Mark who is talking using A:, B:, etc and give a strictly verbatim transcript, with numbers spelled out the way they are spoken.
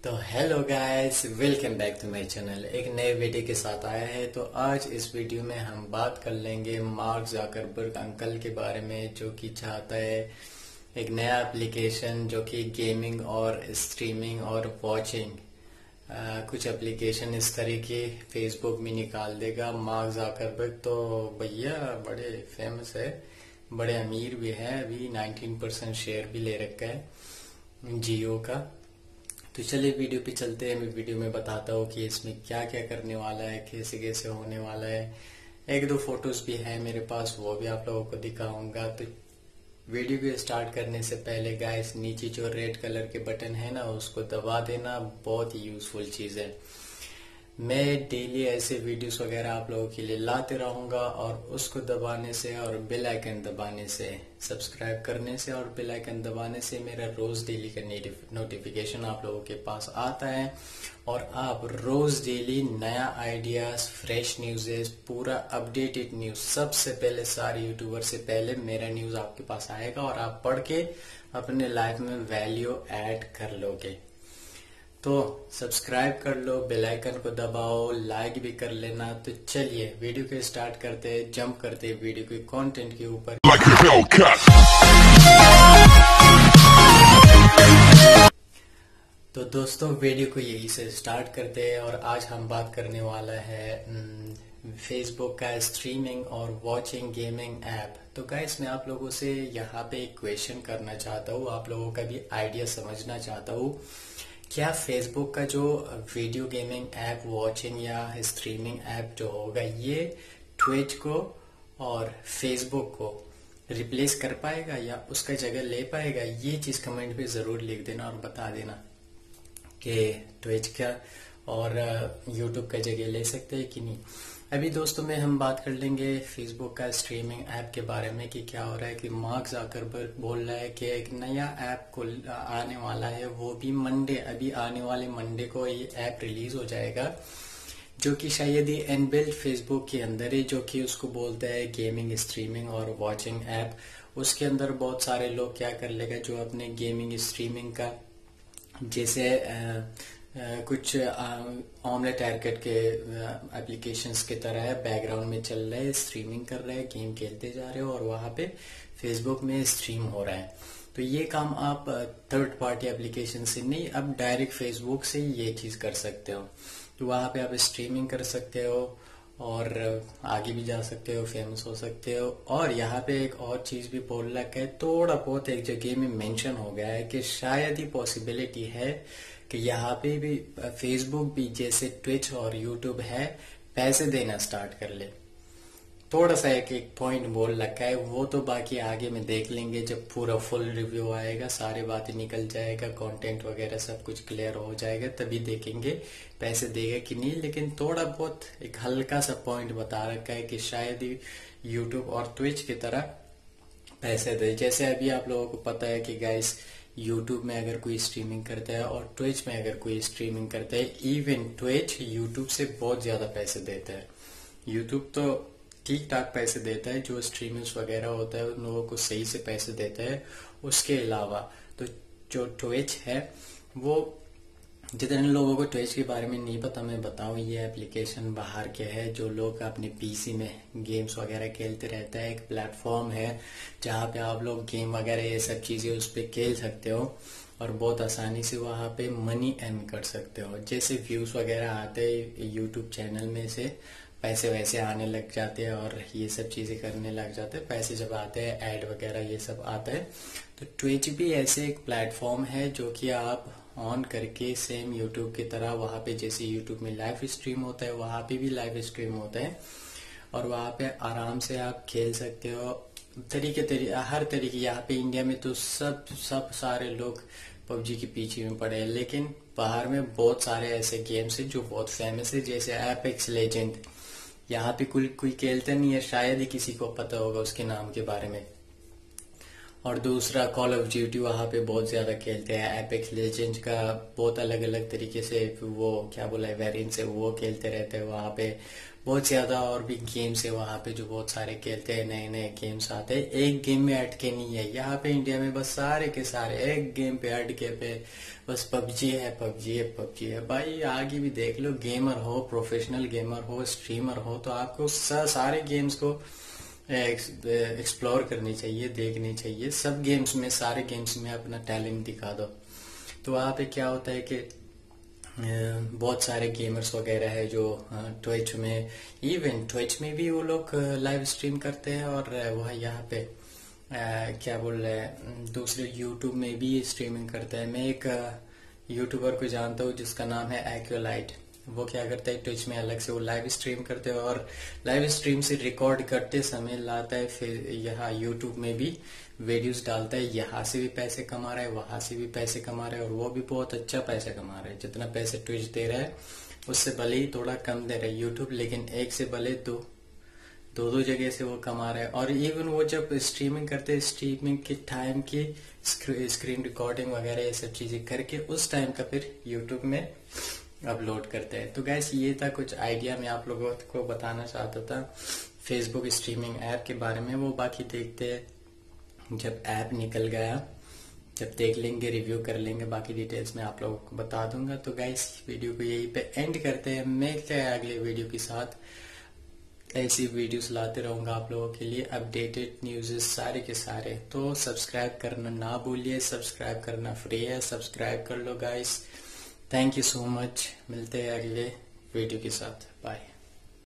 A: तो hello guys, welcome back to my channel. एक नए वीडियो के साथ आया है। तो आज इस वीडियो में हम बात कर लेंगे मार्क ज़करबर्ग अंकल के बारे में, जो कि चाहता है एक नया एप्लीकेशन जो कि गेमिंग और स्ट्रीमिंग और वॉचिंग कुछ एप्लीकेशन इस तरीके फेसबुक में निकाल देगा। मार्क ज़करबर्ग तो भैया बड़े फेमस है, बड़े अमीर भी है, अभी नाइनटीन परसेंट शेयर भी ले रखा है जियो का। तो चलिए वीडियो पे चलते हैं। मैं वीडियो में बताता हूँ कि इसमें क्या क्या करने वाला है, कैसे कैसे होने वाला है। एक दो फोटोज भी है मेरे पास, वो भी आप लोगों को दिखाऊंगा। तो वीडियो को स्टार्ट करने से पहले गाइस, नीचे जो रेड कलर के बटन है ना, उसको दबा देना, बहुत ही यूजफुल चीज है। मैं डेली ऐसे वीडियोस वगैरह आप लोगों के लिए लाते रहूंगा, और उसको दबाने से और बेल आइकन दबाने से, सब्सक्राइब करने से और बेल आइकन दबाने से मेरा रोज डेली का नोटिफिकेशन आप लोगों के पास आता है, और आप रोज डेली नया आइडियाज, फ्रेश न्यूज़, पूरा अपडेटेड न्यूज सबसे पहले, सारे यूट्यूबर से पहले मेरा न्यूज आपके पास आएगा, और आप पढ़ के अपने लाइफ में वैल्यू ऐड कर लोगे। तो सब्सक्राइब कर लो, बेल आइकन को दबाओ, लाइक भी कर लेना। तो चलिए वीडियो को स्टार्ट करते हैं, जंप करते हैं वीडियो के कंटेंट के ऊपर। तो दोस्तों वीडियो को यही से स्टार्ट करते हैं, और आज हम बात करने वाला है फेसबुक का स्ट्रीमिंग और वॉचिंग गेमिंग ऐप। तो गाइस, मैं आप लोगों से यहाँ पे एक क्वेश्चन करना चाहता हूँ, आप लोगों का भी आइडिया समझना चाहता हूँ। क्या फेसबुक का जो वीडियो गेमिंग ऐप, वॉचिंग या स्ट्रीमिंग ऐप जो होगा, ये ट्विच को और फेसबुक को रिप्लेस कर पाएगा या उसका जगह ले पाएगा? ये चीज कमेंट पे जरूर लिख देना और बता देना कि ट्विच का और यूट्यूब का जगह ले सकते हैं कि नहीं। अभी दोस्तों में हम बात कर लेंगे फेसबुक का स्ट्रीमिंग ऐप के बारे में कि क्या हो रहा है। कि मार्क ज़करबर्ग बोल रहा है कि एक नया ऐप को आने वाला है, वो भी मंडे, अभी आने वाले मंडे को ये ऐप रिलीज हो जाएगा, जो कि शायद ही इनबिल्ट फेसबुक के अंदर है, जो कि उसको बोलता है गेमिंग, स्ट्रीमिंग और वॉचिंग ऐप। उसके अंदर बहुत सारे लोग क्या कर लेगा, जो अपने गेमिंग स्ट्रीमिंग का, जैसे आ, Uh, कुछ ऑमलेट एयरकट के एप्लीकेशंस की तरह है, बैकग्राउंड में चल रहा है, स्ट्रीमिंग कर रहे हैं, गेम खेलते जा रहे हो और वहां पे फेसबुक में स्ट्रीम हो रहा है। तो ये काम आप थर्ड पार्टी एप्लीकेशन से नहीं, अब डायरेक्ट फेसबुक से ये चीज कर सकते हो। तो वहां पे आप स्ट्रीमिंग कर सकते हो और आगे भी जा सकते हो, फेमस हो सकते हो। और यहाँ पे एक और चीज भी बोल रखा है, थोड़ा बहुत एक जगह में मेंशन हो गया है कि शायद ही पॉसिबिलिटी है कि यहाँ पे भी फेसबुक भी जैसे ट्विच और यूट्यूब है, पैसे देना स्टार्ट कर ले। थोड़ा सा एक एक पॉइंट बोल रखा है, वो तो बाकी आगे में देख लेंगे जब पूरा फुल रिव्यू आएगा, सारी बातें निकल जाएगा, कंटेंट वगैरह सब कुछ क्लियर हो जाएगा, तभी देखेंगे पैसे देगा कि नहीं। लेकिन थोड़ा बहुत एक हल्का सा पॉइंट बता रखा है कि शायद ही यूट्यूब और ट्विच की तरह पैसे दे। जैसे अभी आप लोगों को पता है कि गाइस, यूट्यूब में अगर कोई स्ट्रीमिंग करता है और ट्विच में अगर कोई स्ट्रीमिंग करता है, इवन ट्विच यूट्यूब से बहुत ज्यादा पैसे देता है। यूट्यूब तो ठीक ठाक पैसे देता है, जो स्ट्रीमर्स वगैरह होता है उन लोगों को सही से पैसे देता है। उसके अलावा तो जो ट्विच है, वो जितने लोगों को ट्विच के बारे में नहीं पता, मैं बताऊं, ये एप्लीकेशन बाहर के है, जो लोग अपने पीसी में गेम्स वगैरह खेलते रहता है। एक प्लेटफॉर्म है जहाँ पे आप लोग गेम वगैरह ये सब चीजें उस पर खेल सकते हो, और बहुत आसानी से वहां पे मनी अर्न कर सकते हो। जैसे व्यूज वगैरह आते हैं यूट्यूब चैनल में से, पैसे वैसे आने लग जाते हैं, और ये सब चीजें करने लग जाते हैं। पैसे जब आते हैं, ऐड वगैरह ये सब आता है। तो ट्विच भी ऐसे एक प्लेटफॉर्म है जो कि आप ऑन करके सेम यूट्यूब की तरह, वहां पे जैसे यूट्यूब में लाइव स्ट्रीम होता है, वहां पे भी लाइव स्ट्रीम होता है, और वहां पे आराम से आप खेल सकते हो। तरीके तरीके हर तरीके, यहाँ पे इंडिया में तो सब सब सारे लोग पबजी के पीछे में पड़े हैं, लेकिन बाहर में बहुत सारे ऐसे गेम्स हैं जो बहुत फेमस है, जैसे एपेक्स लेजेंड। यहाँ पे कोई कोई खेलता नहीं है, शायद ही किसी को पता होगा उसके नाम के बारे में। और दूसरा कॉल ऑफ ड्यूटी वहाँ पे बहुत ज्यादा खेलते हैं। एपेक्स लेजेंड्स का बहुत अलग अलग तरीके से वो क्या बोला है वेरिएंट से वो खेलते रहते हैं वहाँ पे बहुत ज्यादा। और भी गेम्स है वहाँ पे जो बहुत सारे खेलते हैं, नए नए गेम्स आते हैं। एक गेम में अटके नहीं है यहाँ पे इंडिया में, बस सारे के सारे एक गेम पे अटके पे बस पबजी है पबजी है पबजी है। भाई आगे भी देख लो, गेमर हो, प्रोफेशनल गेमर हो, स्ट्रीमर हो, तो आपको सारे गेम्स को एक्सप्लोर करनी चाहिए, देखनी चाहिए। सब गेम्स में, सारे गेम्स में अपना टैलेंट दिखा दो। तो वहाँ पे क्या होता है कि बहुत सारे गेमर्स वगैरह है जो ट्विच में, इवन ट्विच में भी वो लोग लाइव स्ट्रीम करते हैं। और वह यहाँ पे आ, क्या बोल रहे हैं, दूसरे यूट्यूब में भी स्ट्रीमिंग करते हैं। मैं एक यूट्यूबर को जानता हूँ जिसका नाम है एक्यूलाइट। वो क्या करता है, ट्विच में अलग से वो लाइव स्ट्रीम करते हैं और लाइव स्ट्रीम से रिकॉर्ड करते समय लाता है, फिर यहाँ यूट्यूब में भी वीडियोस डालता है। यहाँ से भी पैसे कमा रहा है, वहां से भी पैसे कमा रहा है, और वो भी बहुत अच्छा पैसा कमा रहा है। जितना पैसे ट्विच दे रहा है उससे भले ही थोड़ा कम दे रहा है यूट्यूब, लेकिन एक से भले दो दो दो जगह से वो कमा रहा है। और इवन वो जब स्ट्रीमिंग करते हैं, स्ट्रीमिंग के टाइम की स्क्रीन रिकॉर्डिंग वगैरह ये सब चीजें करके उस टाइम का फिर यूट्यूब में अपलोड करते हैं। तो गैस ये था कुछ आइडिया मैं आप लोगों को बताना चाहता था फेसबुक स्ट्रीमिंग ऐप के बारे में। वो बाकी देखते हैं जब ऐप निकल गया, जब देख लेंगे, रिव्यू कर लेंगे, बाकी डिटेल्स मैं आप लोगों को बता दूंगा। तो गाइस वीडियो को यहीं पे एंड करते हैं, मिलते हैं अगले वीडियो के साथ। ऐसी वीडियोस लाते रहूंगा आप लोगों के लिए, अपडेटेड न्यूज़ सारे के सारे। तो सब्सक्राइब करना ना भूलिए, सब्सक्राइब करना फ्री है, सब्सक्राइब कर लो guys. Thank you so much, मिलते हैं अगले वीडियो के साथ, बाय।